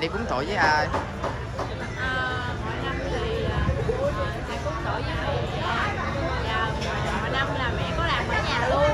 đi cúng tổ với ai? Mỗi năm thì thầy cúng tổ với mẹ, và mỗi năm là mẹ có làm ở nhà luôn.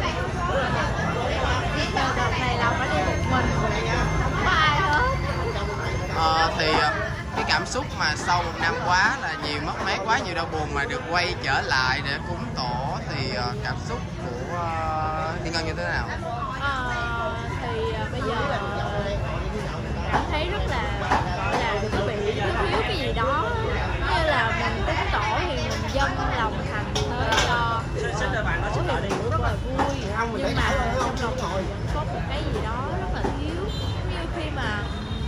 Đợt này là phải đi một mình, không có ai hết. Thì cái cảm xúc mà sau một năm quá là nhiều mất mát, quá nhiều đau buồn mà được quay trở lại để cúng tổ thì cảm xúc của Thiên Ngân như thế nào? Thì bây giờ cảm thấy rất là gọi là cứ bị thiếu cái gì đó, như là mình cúng tổ thì mình dâng lòng thành tới cho tổ thì cũng rất là vui, nhưng mà trong lòng mình vẫn có một cái gì đó rất là thiếu, như khi mà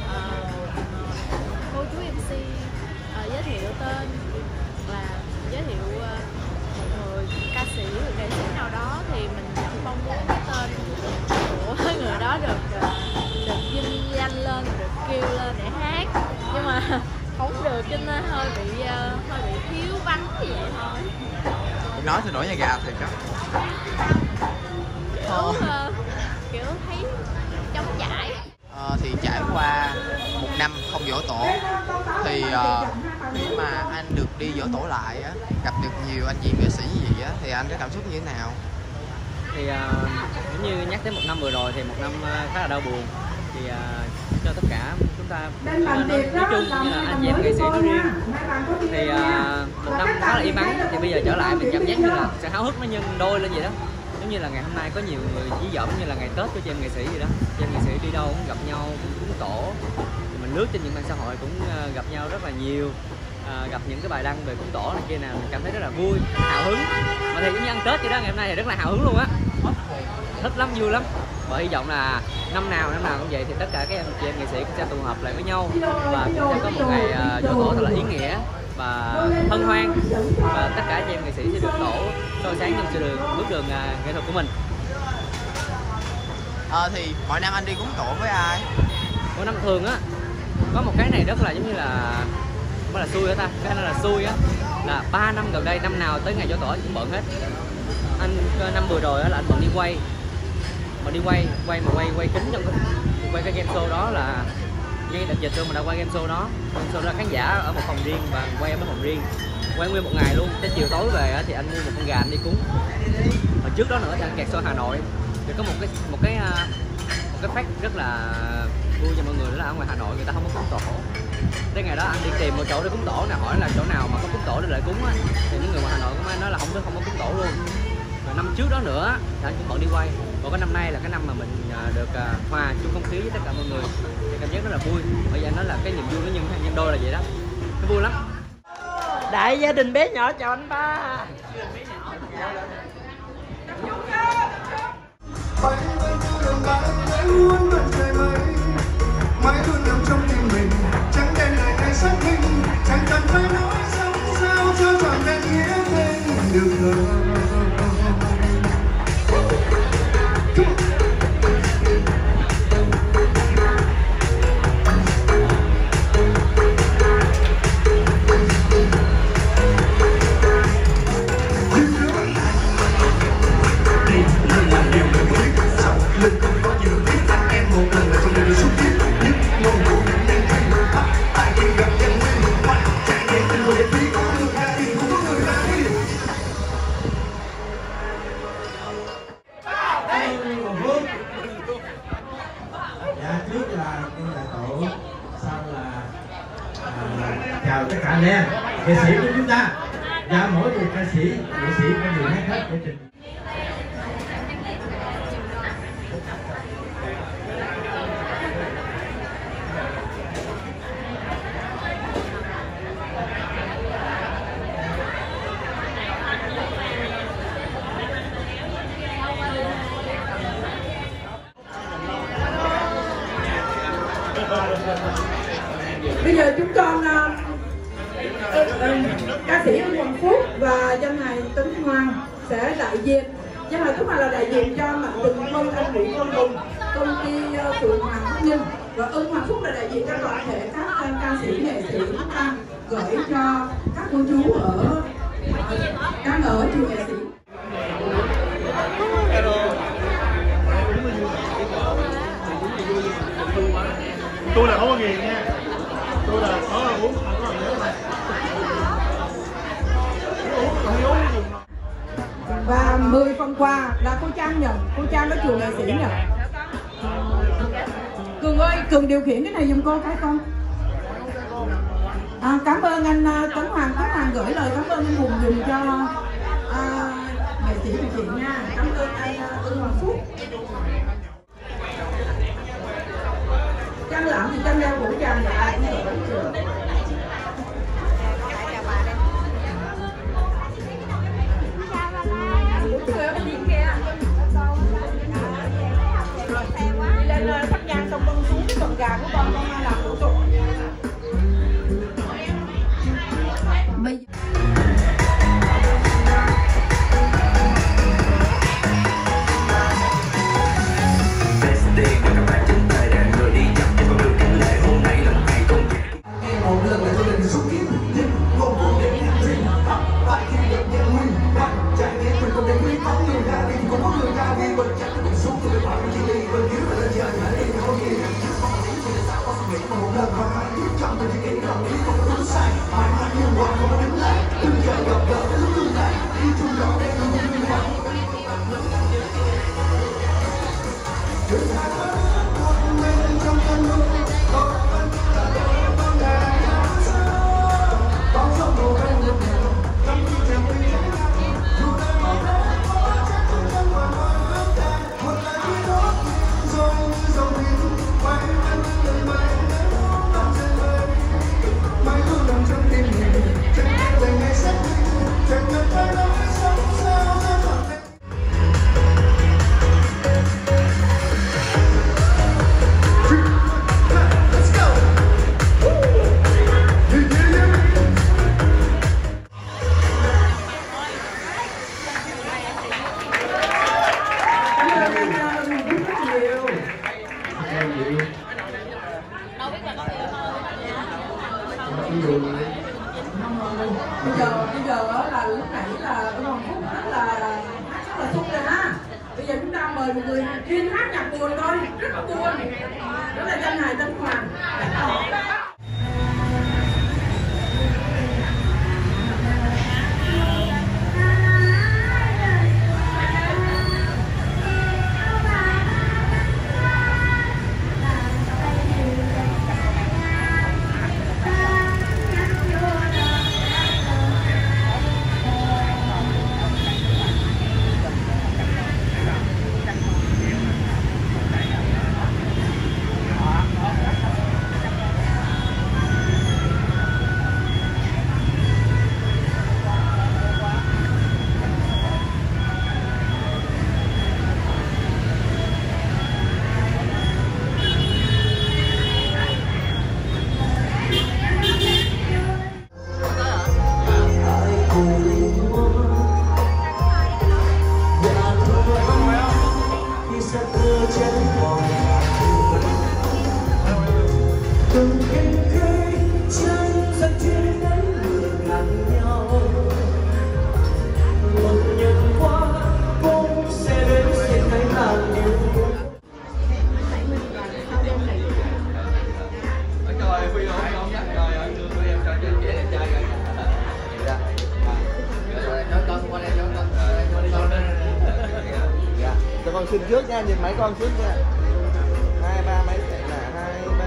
cô chú MC giới thiệu tên và giới thiệu một người ca sĩ, người nghệ sĩ nào đó thì mình vẫn mong muốn cái tên của người đó được vinh danh lên, được kêu lên để hát, nhưng mà không được, cho nên hơi bị thiếu vắng như vậy thôi. Nói thì nổi da gà thiệt đó. Kiểu thấy trống trải. Thì trải qua một năm không giỗ tổ thì khi mà anh được đi giỗ tổ lại á, gặp được nhiều anh chị nghệ sĩ gì á, thì anh có cảm xúc như thế nào? Thì giống như nhắc đến một năm vừa rồi thì một năm khá là đau buồn, thì cho tất cả chúng ta nói chung như là anh chị em nghệ sĩ nói riêng thì một năm khá là im ắng, thì bây giờ trở lại mình cảm giác như là sẽ háo hức nó nhân đôi lên vậy đó. Giống như là ngày hôm nay có nhiều người dí dỏm như là ngày Tết của chị em nghệ sĩ vậy đó, chị em nghệ sĩ đi đâu cũng gặp nhau, cũng cúng tổ, mình lướt trên những mạng xã hội cũng gặp nhau rất là nhiều, gặp những cái bài đăng về cúng tổ này kia nào, mình cảm thấy rất là vui, hào hứng, mà thì giống như ăn Tết vậy đó. Ngày hôm nay thì rất là hào hứng luôn á, thích lắm, vui lắm, và hy vọng là năm nào cũng vậy, thì tất cả các chị em nghệ sĩ cũng sẽ tụ họp lại với nhau và cũng sẽ có một ngày giỗ tổ thật là ý nghĩa và hân hoan, và tất cả chị em nghệ sĩ sẽ được tổ soi sáng trong sự bước đường nghệ thuật của mình. Thì mỗi năm anh đi cúng tổ với ai? Mỗi năm thường á có một cái này rất là giống như là không phải là xui hả ta, cái này là xui á, là 3 năm gần đây năm nào tới ngày giỗ tổ cũng bận hết. Anh năm vừa rồi á là anh bận đi quay, mà đi quay kính trong quay cái game show đó, là ngay đợt dịch rồi mà đã quay game show đó. Game show đó khán giả ở một phòng riêng và quay ở một phòng riêng, quay nguyên một ngày luôn. Tới chiều tối về thì anh mua một con gà anh đi cúng. Và trước đó nữa thì anh kẹt show Hà Nội, thì có một cái fact rất là vui cho mọi người, đó là ở ngoài Hà Nội người ta không có cúng tổ. Tới ngày đó anh đi tìm một chỗ để cúng tổ, nào hỏi là chỗ nào mà có cúng tổ để lại cúng á, thì những người ngoài Hà Nội cũng nói là không có cúng tổ luôn. Rồi năm trước đó nữa thì anh cũng bận đi quay. Còn cái năm nay là cái năm mà mình được hòa chung không khí với tất cả mọi người, thì cảm giác rất là vui. Bởi vì anh nói là cái niềm vui nó nhân đôi là vậy đó, nó vui lắm. Đại gia đình bé nhỏ chào anh ba. Mãi luôn nằm trong tim mình, chẳng đen lại ai xác minh, chẳng cần phải nói sống sao cho trọn vẹn nghĩa tình được rồi. Chào tất cả anh em nghệ sĩ của chúng ta, và mỗi một ca sĩ nghệ sĩ có nhiều hát hết để trình. Bây giờ chúng con ca sĩ Hoàng Phúc và dân hài Tuấn Hoàng sẽ đại diện. Dân hài Tuấn Hoàng là đại diện cho Mạnh Tùng Quân, anh Nguyễn Văn Hùng, công ty Phượng Hoàng Bắc Ninh, và Ưng Hoàng Phúc là đại diện cho toàn thể các ca sĩ nghệ sĩ chúng ta gửi cho các cô chú đang ở trường nghệ sĩ. Tôi là không có nghiền nha. là cô Trang nhận, cô Trang ở trường nghệ sĩ nhận. Cường ơi, Cường điều khiển cái này giùm cô cái con. Cảm ơn anh Tấn Hoàng gửi lời cảm ơn anh Hùng dùm cho nghệ sĩ điều khiển nha. Cảm ơn anh Hoàng Phúc. Trang Lãm thì Trang đeo vũ trang và ai cũng được đến trường. Lên thắp nhang xong con xuống cái phần gà của con làm thủ tục. Bây giờ là lúc nãy là ông Hoàng Phúc rất là xúc rồi ha. Bây giờ chúng ta mời một người chuyên hát nhạc buồn thôi, rất là buồn. Đó là danh hài Tấn Hoàng. Con xin trước nha, nhìn mấy con trước nha. 2, 3 mấy là 2, 3.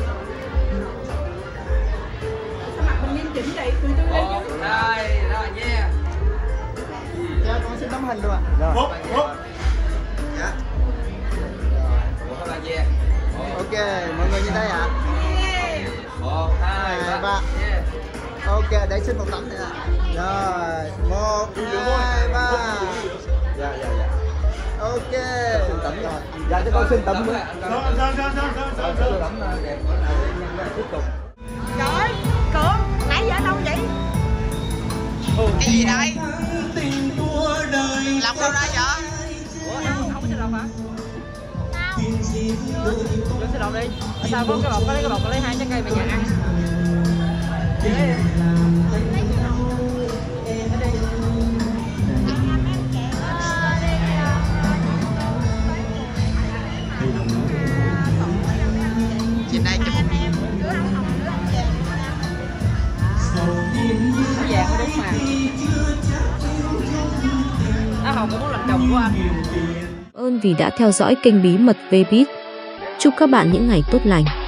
Sao mặt mình nghiêm chỉnh vậy? Tụi tôi lên chứ. 2, rồi nha. Dạ con xin tấm hình luôn ạ. Rồi. Dạ. Ok, mọi người nhìn đây ạ. 1, 2, 3. Ok, để xin một tấm nữa. Rồi, 1, 2, 3. Dạ. Ok. Xin tấm rồi. Dạ cho con xin tấm nữa. Tấm đẹp tiếp tục. Trời ơi, Cường, nãy giờ đâu vậy? Cái gì đây? Lọc đâu ra vậy? Không có xe lọc hả? Lên xe lọc đi. Ở sao có cái bọc, có lấy cái bọc, có lấy 2 trái cây về nhà ăn. Trên đây chụp Nó vàng nó đúng mà. Á Hồng cũng muốn làm chồng ơn vì đã theo dõi kênh Bí mật Vbiz. Chúc các bạn những ngày tốt lành.